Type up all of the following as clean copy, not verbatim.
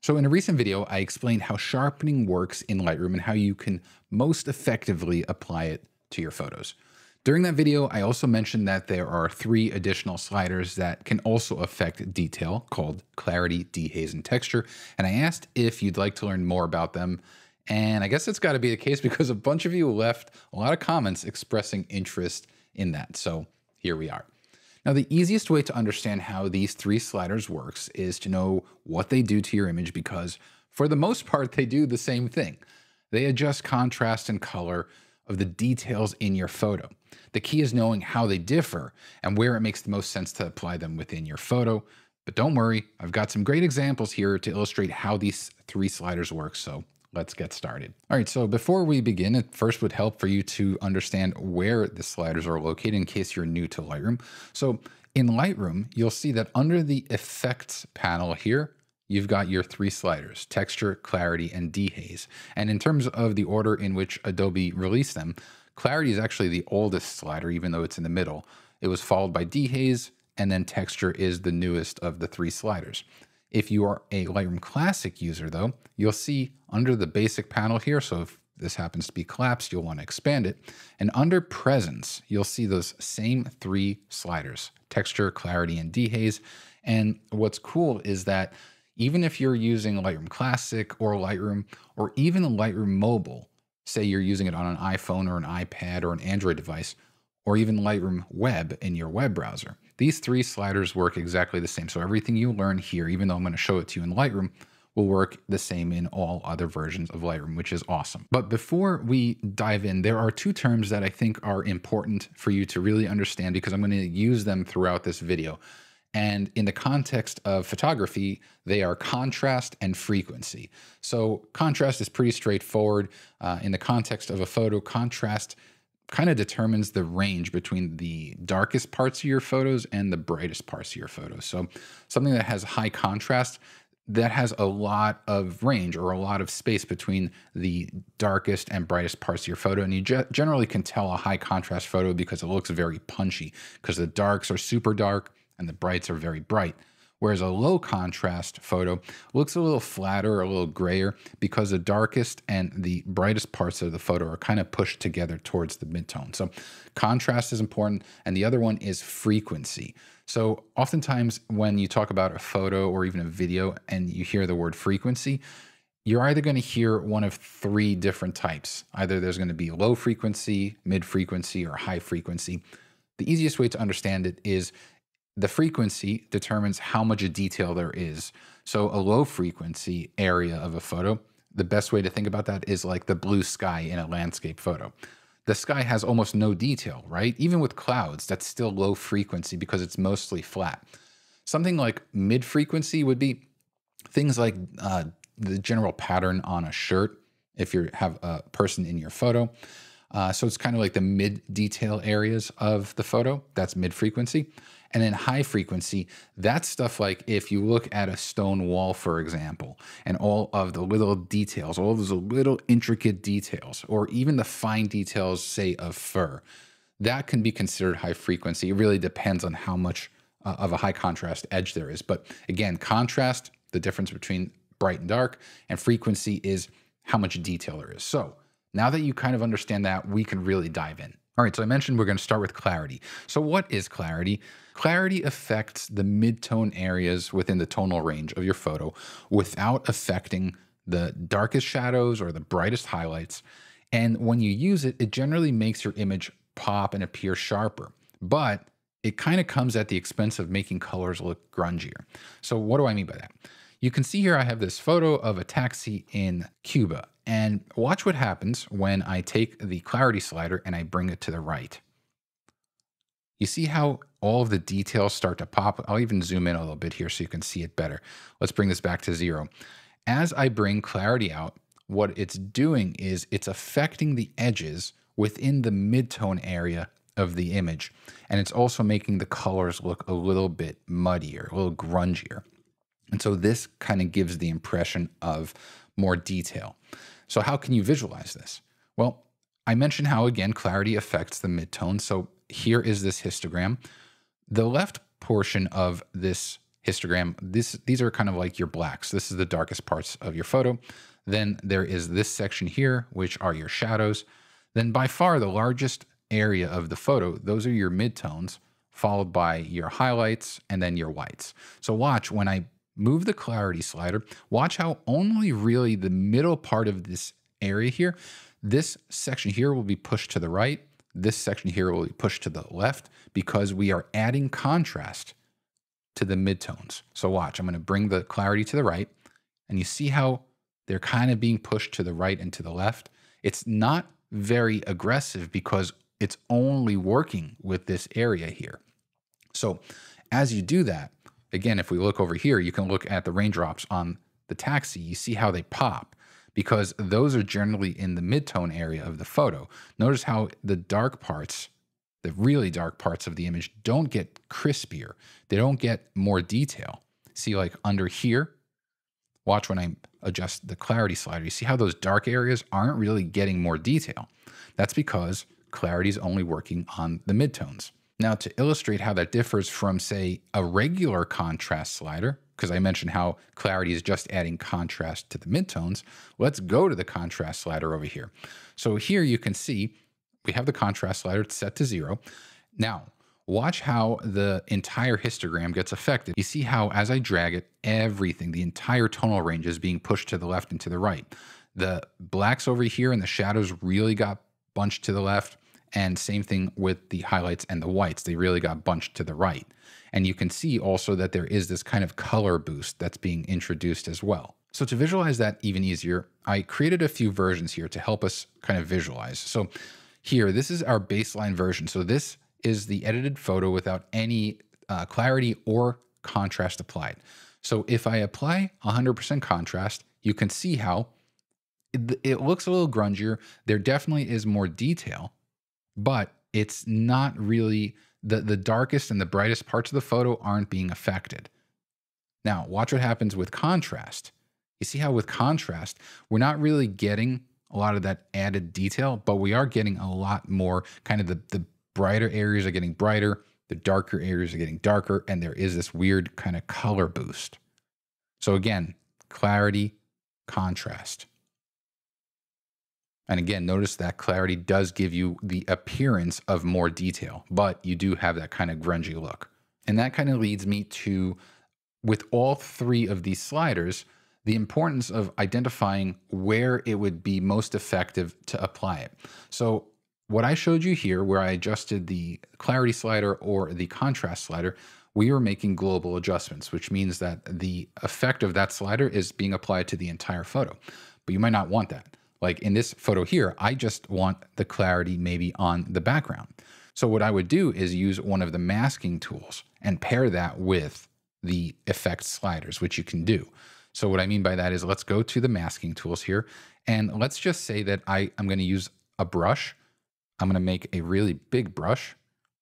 So in a recent video, I explained how sharpening works in Lightroom and how you can most effectively apply it to your photos. During that video, I also mentioned that there are 3 additional sliders that can also affect detail called clarity, dehaze, and texture. And I asked if you'd like to learn more about them. And I guess it's got to be the case because a bunch of you left a lot of comments expressing interest in that. So here we are. Now, the easiest way to understand how these 3 sliders works is to know what they do to your image because for the most part, they do the same thing. They adjust contrast and color of the details in your photo. The key is knowing how they differ and where it makes the most sense to apply them within your photo. But don't worry, I've got some great examples here to illustrate how these 3 sliders work. So let's get started. All right, so before we begin, it first would help for you to understand where the sliders are located in case you're new to Lightroom. So in Lightroom, you'll see that under the Effects panel here, you've got your 3 sliders: texture, clarity, and dehaze. And in terms of the order in which Adobe released them, clarity is actually the oldest slider, even though it's in the middle. It was followed by dehaze, and then texture is the newest of the 3 sliders. If you are a Lightroom Classic user, though, you'll see under the basic panel here, so if this happens to be collapsed, you'll want to expand it. And under Presence, you'll see those same 3 sliders: texture, clarity, and dehaze. And what's cool is that even if you're using Lightroom Classic or Lightroom, or even Lightroom Mobile, say you're using it on an iPhone or an iPad or an Android device, or even Lightroom Web in your web browser, these 3 sliders work exactly the same. So everything you learn here, even though I'm going to show it to you in Lightroom, will work the same in all other versions of Lightroom, which is awesome. But before we dive in, there are 2 terms that I think are important for you to really understand because I'm going to use them throughout this video. And in the context of photography, they are contrast and frequency. So contrast is pretty straightforward. In the context of a photo, contrast kind of determines the range between the darkest parts of your photos and the brightest parts of your photos. So something that has high contrast, that has a lot of range or a lot of space between the darkest and brightest parts of your photo. And you generally can tell a high contrast photo because it looks very punchy because the darks are super dark and the brights are very bright. Whereas a low contrast photo looks a little flatter, a little grayer because the darkest and the brightest parts of the photo are kind of pushed together towards the midtone. So contrast is important. And the other one is frequency. So oftentimes when you talk about a photo or even a video and you hear the word frequency, you're either going to hear one of 3 different types. Either there's going to be low frequency, mid frequency, or high frequency. The easiest way to understand it is the frequency determines how much detail there is. So a low frequency area of a photo, the best way to think about that is like the blue sky in a landscape photo. The sky has almost no detail, right? Even with clouds, that's still low frequency because it's mostly flat. Something like mid frequency would be things like the general pattern on a shirt if you have a person in your photo. So it's kind of like the mid detail areas of the photo. That's mid frequency. And then high frequency, that's stuff like if you look at a stone wall, for example, and all of the little details, all of those little intricate details, or even the fine details, say, of fur, that can be considered high frequency. It really depends on how much of a high contrast edge there is. But again, contrast, the difference between bright and dark, and frequency is how much detail there is. So now that you kind of understand that, we can really dive in. All right, so I mentioned we're going to start with clarity. So what is clarity? Clarity affects the mid-tone areas within the tonal range of your photo without affecting the darkest shadows or the brightest highlights. And when you use it, it generally makes your image pop and appear sharper. But it kind of comes at the expense of making colors look grungier. So what do I mean by that? You can see here I have this photo of a taxi in Cuba. And watch what happens when I take the clarity slider and I bring it to the right. You see how all of the details start to pop? I'll even zoom in a little bit here so you can see it better. Let's bring this back to 0. As I bring clarity out, what it's doing is it's affecting the edges within the midtone area of the image. And it's also making the colors look a little bit muddier, a little grungier. And so this kind of gives the impression of more detail. So how can you visualize this? Well, I mentioned how, again, clarity affects the midtone. So here is this histogram. The left portion of this histogram. These are kind of like your blacks. This is the darkest parts of your photo. Then there is this section here, which are your shadows. Then by far the largest area of the photo, those are your midtones, followed by your highlights and then your whites. So watch when I move the clarity slider, watch how only really the middle part of this area here, this section here will be pushed to the right. This section here will be pushed to the left because we are adding contrast to the midtones. So watch, I'm going to bring the clarity to the right, and you see how they're kind of being pushed to the right and to the left. It's not very aggressive because it's only working with this area here. So as you do that, again, if we look over here, you can look at the raindrops on the taxi. You see how they pop because those are generally in the midtone area of the photo. Notice how the dark parts, the really dark parts of the image don't get crispier. They don't get more detail. See, like under here, watch when I adjust the clarity slider. You see how those dark areas aren't really getting more detail. That's because clarity is only working on the midtones. Now, to illustrate how that differs from, say, a regular contrast slider, because I mentioned how clarity is just adding contrast to the midtones, let's go to the contrast slider over here. So here you can see we have the contrast slider set to 0. Now, watch how the entire histogram gets affected. You see how as I drag it, everything, the entire tonal range is being pushed to the left and to the right. The blacks over here and the shadows really got bunched to the left. And same thing with the highlights and the whites. They really got bunched to the right. And you can see also that there is this kind of color boost that's being introduced as well. So to visualize that even easier, I created a few versions here to help us kind of visualize. So here, this is our baseline version. So this is the edited photo without any clarity or contrast applied. So if I apply 100% contrast, you can see how it looks a little grungier. There definitely is more detail, but it's not really the darkest and the brightest parts of the photo aren't being affected. Now, watch what happens with contrast. You see how with contrast, we're not really getting a lot of that added detail, but we are getting a lot more kind of the brighter areas are getting brighter, the darker areas are getting darker, and there is this weird kind of color boost. So again, clarity, contrast. And again, notice that clarity does give you the appearance of more detail, but you do have that kind of grungy look. And that kind of leads me to, with all three of these sliders, the importance of identifying where it would be most effective to apply it. So what I showed you here, where I adjusted the clarity slider or the contrast slider, we are making global adjustments, which means that the effect of that slider is being applied to the entire photo. But you might not want that. Like in this photo here, I just want the clarity maybe on the background. So what I would do is use one of the masking tools and pair that with the effect sliders, which you can do. So what I mean by that is let's go to the masking tools here. And let's just say that I'm going to use a brush. I'm going to make a really big brush.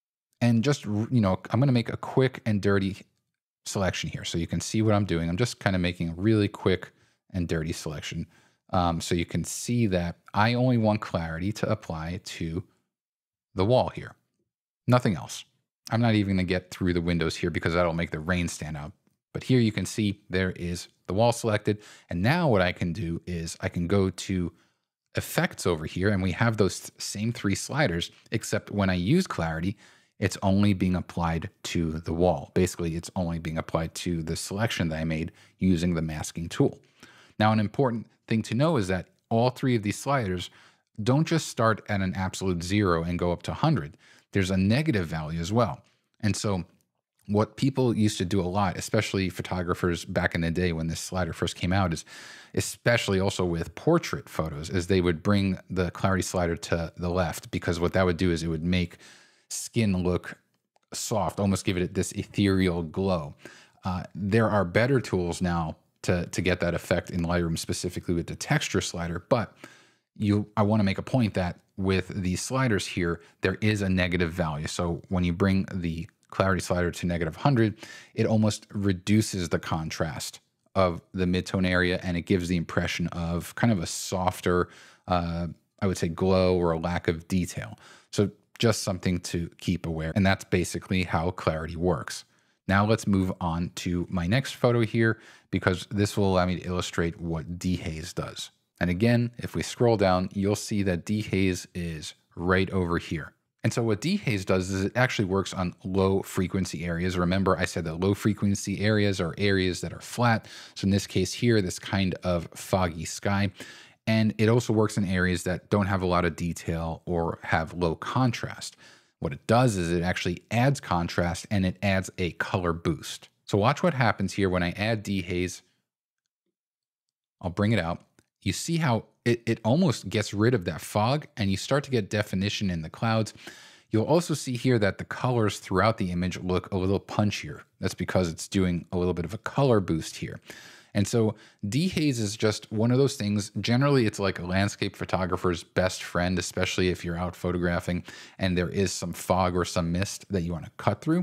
And just, I'm going to make a quick and dirty selection here. So you can see what I'm doing. I'm just kind of making a really quick and dirty selection. So you can see that I only want clarity to apply to the wall here. Nothing else. I'm not even going to get through the windows here because that'll make the rain stand out. But here you can see there is the wall selected. And now what I can do is I can go to effects over here and we have those same three sliders, except when I use clarity, it's only being applied to the wall. Basically, it's only being applied to the selection that I made using the masking tool. Now, an important thing to know is that all three of these sliders don't just start at an absolute 0 and go up to 100. There's a negative value as well. And so what people used to do a lot, especially photographers back in the day when this slider first came out, is especially also with portrait photos, is they would bring the clarity slider to the left, because what that would do is it would make skin look soft, almost give it this ethereal glow. There are better tools now to get that effect in Lightroom, specifically with the texture slider. But I want to make a point that with these sliders here, there is a negative value. So when you bring the clarity slider to -100, it almost reduces the contrast of the midtone area, and it gives the impression of kind of a softer, I would say, glow or a lack of detail. So just something to keep aware. And that's basically how clarity works. Now let's move on to my next photo here, because this will allow me to illustrate what dehaze does. And again, if we scroll down, you'll see that dehaze is right over here. And so what dehaze does is it actually works on low frequency areas. Remember, I said that low frequency areas are areas that are flat. So in this case here, this kind of foggy sky. And it also works in areas that don't have a lot of detail or have low contrast. What it does is it actually adds contrast and it adds a color boost. So watch what happens here when I add dehaze. I'll bring it out. You see how it almost gets rid of that fog and you start to get definition in the clouds. You'll also see here that the colors throughout the image look a little punchier. That's because it's doing a little bit of a color boost here. And so dehaze is just one of those things. Generally, it's like a landscape photographer's best friend, especially if you're out photographing and there is some fog or some mist that you want to cut through.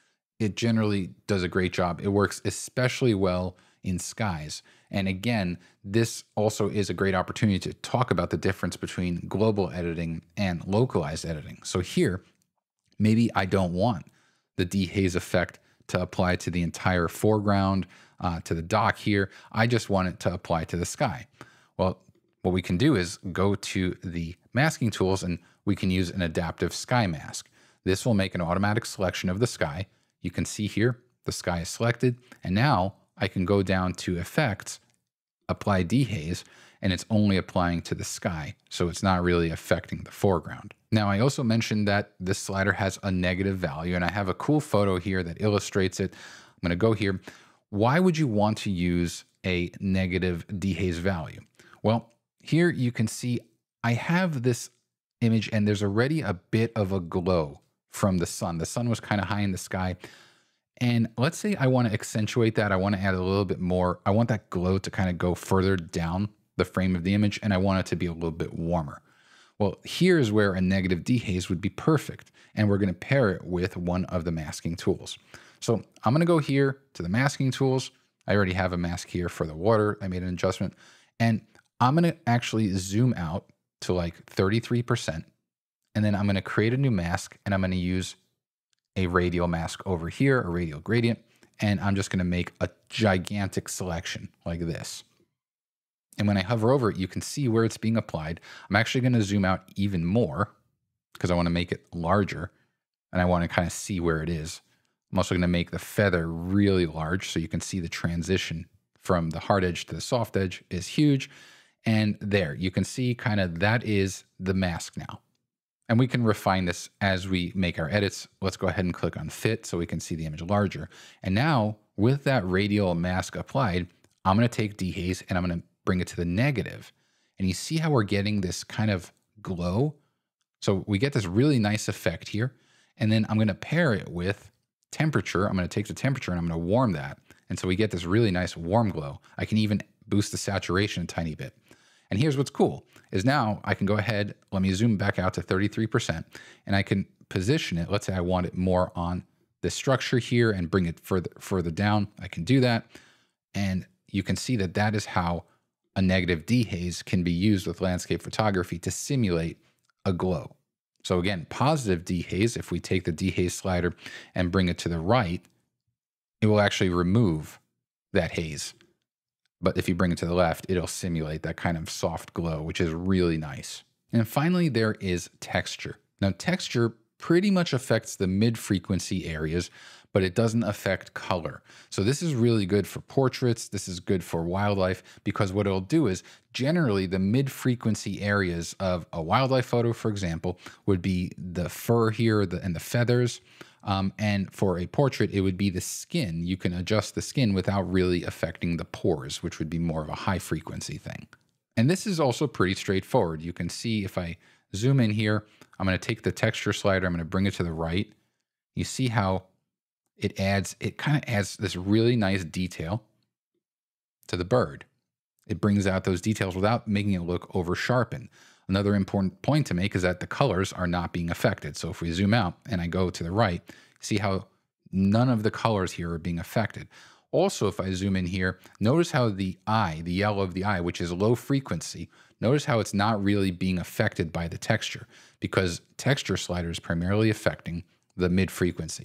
It generally does a great job. It works especially well in skies. And again, this also is a great opportunity to talk about the difference between global editing and localized editing. So here, maybe I don't want the dehaze effect to apply to the entire foreground, to the dock here. I just want it to apply to the sky. Well, what we can do is go to the masking tools and we can use an adaptive sky mask. This will make an automatic selection of the sky. You can see here, the sky is selected. And now I can go down to effects, apply dehaze, and it's only applying to the sky. So it's not really affecting the foreground. Now, I also mentioned that this slider has a negative value, and I have a cool photo here that illustrates it. I'm going to go here. Why would you want to use a negative dehaze value? Well, here you can see I have this image and there's already a bit of a glow from the sun. The sun was kind of high in the sky. And let's say I want to accentuate that. I want to add a little bit more. I want that glow to kind of go further down the frame of the image, and I want it to be a little bit warmer. Well, here's where a negative dehaze would be perfect. And we're going to pair it with one of the masking tools. So I'm going to go here to the masking tools. I already have a mask here for the water. I made an adjustment. And I'm going to actually zoom out to like 33%. And then I'm going to create a new mask, and I'm going to use a radial mask over here, a radial gradient. And I'm just going to make a gigantic selection like this. And when I hover over it, you can see where it's being applied. I'm actually going to zoom out even more because I want to make it larger and I want to kind of see where it is. I'm also going to make the feather really large so you can see the transition from the hard edge to the soft edge is huge. And there, you can see kind of that is the mask now. And we can refine this as we make our edits. Let's go ahead and click on fit so we can see the image larger. And now with that radial mask applied, I'm going to take dehaze and I'm going to bring it to the negative. And you see how we're getting this kind of glow. So we get this really nice effect here. And then I'm going to pair it with temperature. I'm going to take the temperature and I'm going to warm that. And so we get this really nice warm glow. I can even boost the saturation a tiny bit. And here's what's cool is now I can go ahead, let me zoom back out to 33%, and I can position it. Let's say I want it more on this structure here and bring it further down. I can do that. And you can see that that is how a negative dehaze can be used with landscape photography to simulate a glow. So again, positive dehaze, if we take the dehaze slider and bring it to the right, it will actually remove that haze. But if you bring it to the left, it'll simulate that kind of soft glow, which is really nice. And finally, there is texture. Now, texture pretty much affects the mid-frequency areas, but it doesn't affect color. So this is really good for portraits. This is good for wildlife because what it'll do is generally the mid-frequency areas of a wildlife photo, for example, would be the fur here and the feathers. And for a portrait, it would be the skin. You can adjust the skin without really affecting the pores, which would be more of a high frequency thing. And this is also pretty straightforward. You can see if I zoom in here, I'm going to take the texture slider, I'm going to bring it to the right. You see how it kind of adds this really nice detail to the bird. It brings out those details without making it look over sharpened. Another important point to make is that the colors are not being affected. So if we zoom out and I go to the right, see how none of the colors here are being affected. Also, if I zoom in here, notice how the eye, the yellow of the eye, which is low frequency, notice how it's not really being affected by the texture because texture slider is primarily affecting the mid frequency.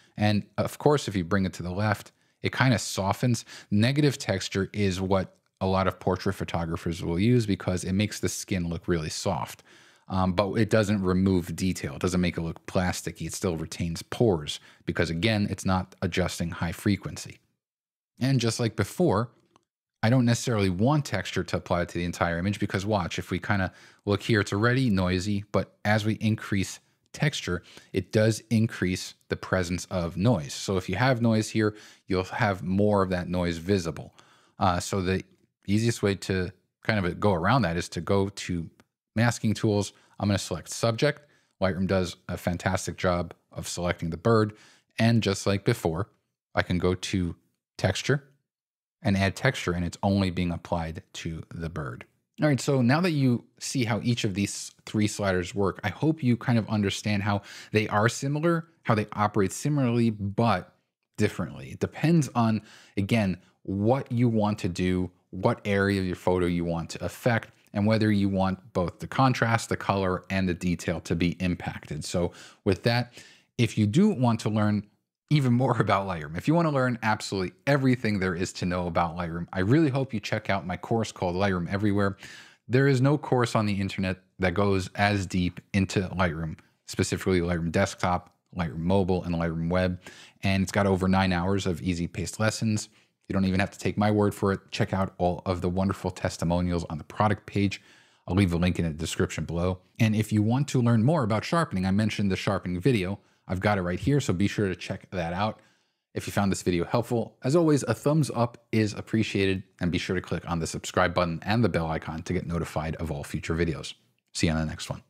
And of course, if you bring it to the left, it kind of softens. Negative texture is what a lot of portrait photographers will use because it makes the skin look really soft. But it doesn't remove detail. It doesn't make it look plasticky. It still retains pores because, again, it's not adjusting high frequency. And just like before, I don't necessarily want texture to apply to the entire image because watch, if we kind of look here, it's already noisy, but as we increase texture, it does increase the presence of noise. So if you have noise here, you'll have more of that noise visible. So the easiest way to kind of go around that is to go to masking tools. I'm going to select subject. Lightroom does a fantastic job of selecting the bird. And just like before, I can go to texture and add texture, and it's only being applied to the bird. All right, so now that you see how each of these three sliders work, I hope you kind of understand how they are similar, how they operate similarly, but differently. It depends on, again, what you want to do, what area of your photo you want to affect, and whether you want both the contrast, the color, and the detail to be impacted. So with that, if you do want to learn even more about Lightroom, if you want to learn absolutely everything there is to know about Lightroom, I really hope you check out my course called Lightroom Everywhere. There is no course on the internet that goes as deep into Lightroom, specifically Lightroom Desktop, Lightroom Mobile, and Lightroom Web. And it's got over 9 hours of easy-paced lessons. You don't even have to take my word for it. Check out all of the wonderful testimonials on the product page. I'll leave a link in the description below. And if you want to learn more about sharpening, I mentioned the sharpening video. I've got it right here, so be sure to check that out. If you found this video helpful, as always, a thumbs up is appreciated, and be sure to click on the subscribe button and the bell icon to get notified of all future videos. See you on the next one.